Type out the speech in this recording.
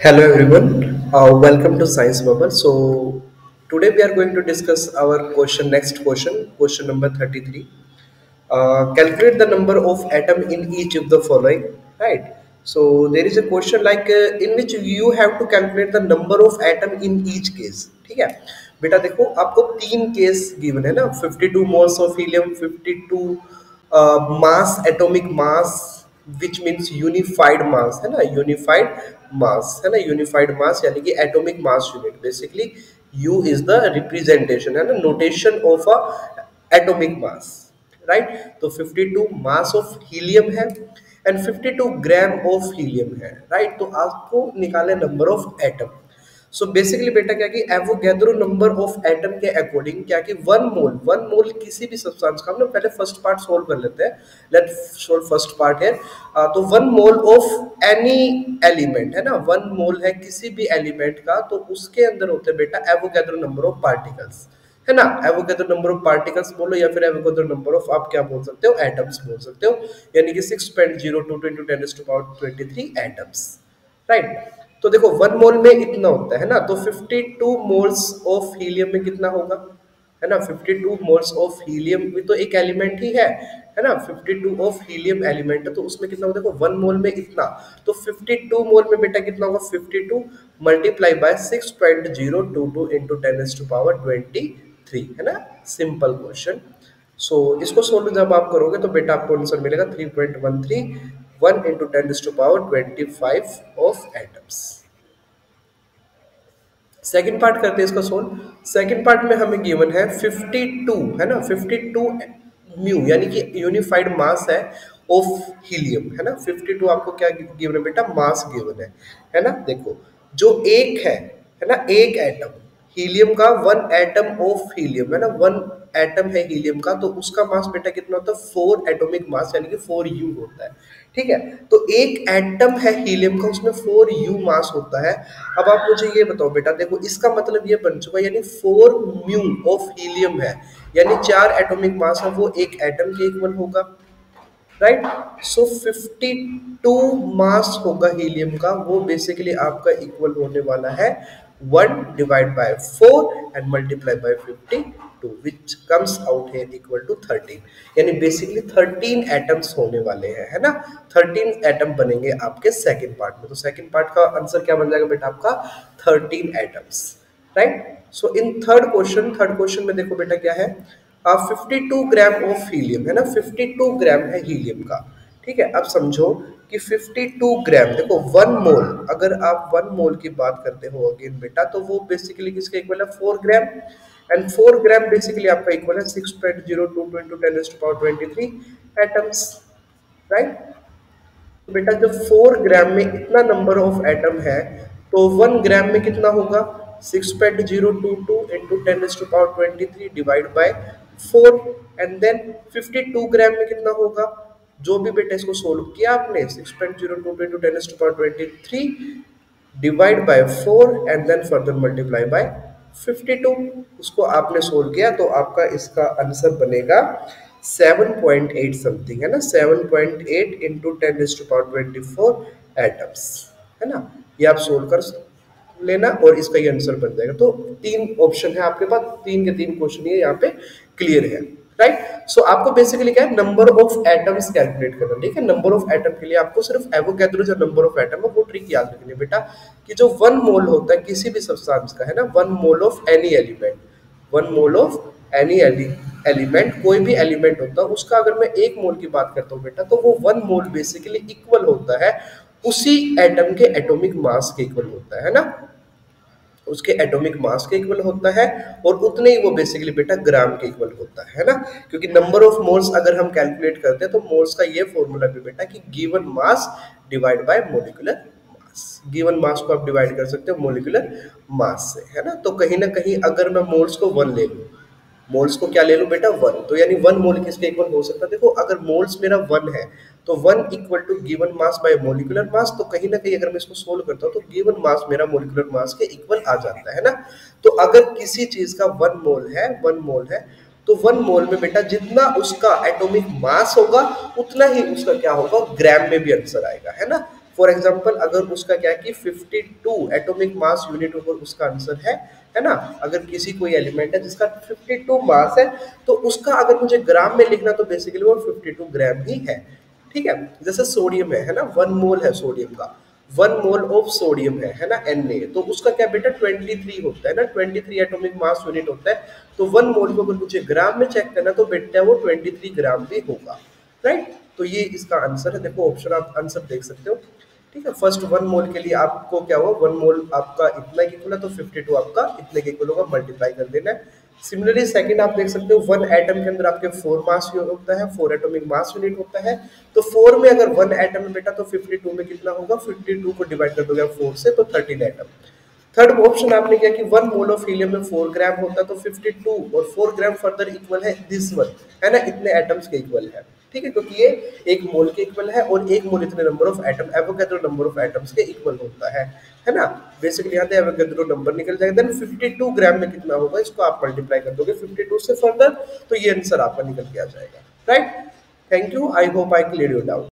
Hello everyone, welcome to Science Bubble. So today we are going to discuss our next question number 33. Calculate the number of atom in each of the following. Right. So there is a question like in which you have to calculate the number of atom in each case. ठीक है बेटा देखो आपको तीन case given है ना 52 moles of helium 52 mass atomic mass which means unified mass है ना यूनिफाइड मास यानी कि atomic mass unit basically u is the representation है ना notation of a atomic mass right. तो 52 मास ऑफ हीलियम है एंड 52 ग्राम ऑफ हीलियम है right. तो आपको निकाले number of atom. So basically बेटा क्या कि एवोगैड्रो नंबर ऑफ एटम के अकॉर्डिंग क्या कि वन मोल किसी भी सब्सटेंस का हम लोग पहले फर्स्ट पार्ट सोल्व कर लेते हैं। लेट सोल्व फर्स्ट पार्ट है। तो one mole of any element है ना वन मोल है किसी भी एलिमेंट का तो उसके अंदर होते हैं बेटा एवोगैड्रो नंबर ऑफ पार्टिकल्स है ना। एवोगैड्रो नंबर ऑफ पार्टिकल्स बोलो या फिर एवोगैड्रो नंबर ऑफ आप क्या बोल सकते हो एटम्स बोल सकते हो यानी कि 6.02 into 10⁻23 एटम्स राइट। तो देखो वन मोल में इतना होता है ना तो 52 मोल्स ऑफ हीलियम में कितना होगा है ना 52 मोल्स ऑफ हीलियम भी तो एक एलिमेंट ही है ना 52 ऑफ हीलियम एलिमेंट है तो उसमें कितना होगा देखो वन मोल में इतना तो 52 मोल में बेटा कितना होगा 52 मल्टीप्लाई बाय 6.022 into 10⁻23 है ना सिंपल क्वेश्चन। सो इसको सोल्व जब आप करोगे तो बेटा आपको आंसर मिलेगा 3.13 1 into 10⁻25 of atoms. Second part करते हैं इसका सोल्व। सेकंड पार्ट में हमें गिवन है 52 है ना 52 म्यू यानी कि यूनिफाइड मास है ऑफ हीलियम है ना 52 आपको क्या गिवन है बेटा मास गिवन है ना। देखो जो एक है ना एक एटम हीलियम का वन एटम ऑफ हीलियम है ना वन एटम है हीलियम का तो उसका मास बेटा कितना होता है 4 एटॉमिक मास यानी कि 4u होता है। ठीक है तो एक एटम है हीलियम का उसमें 4u मास होता है। अब आप मुझे ये बताओ बेटा देखो इसका मतलब ये बन चुका है यानी 4 म्यू ऑफ हीलियम है यानी 4 एटॉमिक मास है वो एक एटम के इक्वल होगा राइट। सो 52 मास होगा हीलियम का वो बेसिकली आपका इक्वल होने वाला है 1 divide by 4 and multiply by 52 which comes out here equal to 13 यानी बेसिकली 13 एटम्स होने वाले हैं है ना 13 एटम बनेंगे आपके सेकंड पार्ट में। तो सेकंड पार्ट का आंसर क्या बन जाएगा बेटा आपका 13 atoms right. So in third question में देखो बेटा क्या है 52 ग्राम ऑफ हीलियम है ना 52 ग्राम है हीलियम का। ठीक है अब समझो कि 52 ग्राम देखो वन मोल अगर आप वन मोल की बात करते हो अगेन बेटा तो वो बेसिकली किसके इक्वल है 4 ग्राम एंड 4 ग्राम बेसिकली आपका इक्वल है 6.022 into 10⁻23 एटम्स राइट। तो बेटा जब 4 ग्राम में इतना नंबर ऑफ एटम है तो 1 ग्राम में कितना होगा 6.022 into 10⁻23 divide by 4 and then 52 gram में कितना होगा जो भी बेटा इसको सोल्व किया आपने 6.022 into 10⁻23 divide by 4 and then further multiply by 52 उसको आपने सोल्व किया तो आपका इसका आंसर बनेगा 7.8 समथिंग है ना 7.8 into 10⁻24 एटम्स है ना। ये आप सोल्व कर लेना और इसका ये आंसर बन जाएगा। तो तीन ऑप्शन है आपके पास तीन के तीन क्वेश्चन ये यहाँ पे क्लियर है राइट। सो आपको बेसिकली क्या है नंबर ऑफ एटम्स कैलकुलेट करना ठीक है। नंबर ऑफ एटम के लिए आपको सिर्फ एवोगैड्रो जो नंबर ऑफ एटम है वो ट्रिक याद रखनी है बेटा कि जो वन मोल होता है किसी भी सब्सटेंस का है ना one mole of any element one mole of any element कोई भी एलिमेंट होता है उसका अगर मैं एक मोल की बात करता हूँ बेटा तो वो वन मोल बेसिकली इक्वल होता है उसी एटम के एटॉमिक मास के इक्वल होता है ना उसके एटॉमिक मास के इक्वल होता है और उतने ही वो बेसिकली बेटा ग्राम के इक्वल होता है ना क्योंकि नंबर ऑफ मोल्स अगर हम कैलकुलेट करते हैं तो मोल्स का ये फॉर्मूला भी बेटा कि given mass divide by molecular mass given mass को आप डिवाइड कर सकते हो मोलिकुलर मास से है ना। तो कहीं ना कहीं अगर मैं मोल्स को 1 ले लूँ मोल्स को क्या ले लूँ बेटा 1 तो यानी 1 मोल किसके इक्वल हो सकता है देखो अगर मोल्स मेरा 1 है तो 1 equal to given mass by molecular mass तो कहीं ना कहीं अगर मैं इसको सोल्व करता हूँ तो गिवन मास मेरा मोलिकुलर मास के इक्वल आ जाता है ना। तो अगर किसी चीज का 1 मोल है तो 1 मोल में बेटा जितना उसका एटॉमिक मास होगा उतना ही उसका क्या होगा ग्राम में भी आंसर आएगा है ना फॉर एग्जाम्पल अगर उसका क्या है कि 52 एटॉमिक मास यूनिट ऊपर उसका आंसर है ना। अगर किसी कोई एलिमेंट है जिसका 52 मास है तो उसका अगर मुझे ग्राम में लिखना तो बेसिकली वो 52 ग्राम ही है। ठीक है, जैसे सोडियम है ना, 1 मोल है सोडियम का, 1 मोल ऑफ सोडियम है ना Na, तो उसका क्या बेटा 23 होता है ना, 23 एटॉमिक मास यूनिट होता है। तो 1 मोल को अगर मुझे ग्राम में चेक करना तो बेटा वो 23 ग्राम भी होगा, राइट। तो ये इसका आंसर है, देखो ऑप्शन आप आंसर देख सकते हो। ठीक है, फर्स्ट 1 मोल के लिए आपको क्या हुआ, 1 मोल आपका इतना के इक्वल है तो 52 आपका इतने के इक्वल होगा, मल्टीप्लाई कर देना है। सिमिलरली सेकंड आप देख सकते हो, 1 एटम के अंदर आपके 4 मास होता है, 4 एटॉमिक मास यूनिट होता है। तो 4 में अगर 1 एटम है बेटा तो 52 में कितना होगा, 52 को डिवाइड कर दोगे आप 4 से तो 13 एटम। थर्ड ऑप्शन आपने किया कि 1 मोल ऑफ हीलियम में 4 ग्राम होता है तो 52 और 4 ग्राम फर्दर इक्वल है दिस वन, है ना, इतने एटम्स के इक्वल है। ठीक है, क्योंकि ये 1 मोल के इक्वल है और 1 मोल इतने number of atom, Avogadro number of atoms के इक्वल होता है ना। बेसिकली यहाँ पे एवोगैड्रो नंबर निकल जाएगा। देन 52 ग्राम में कितना होगा, इसको आप मल्टीप्लाई कर दोगे 52 से फर्दर, तो ये आंसर आपका निकल के आ जाएगा, right. Thank you, I hope I clear your doubt.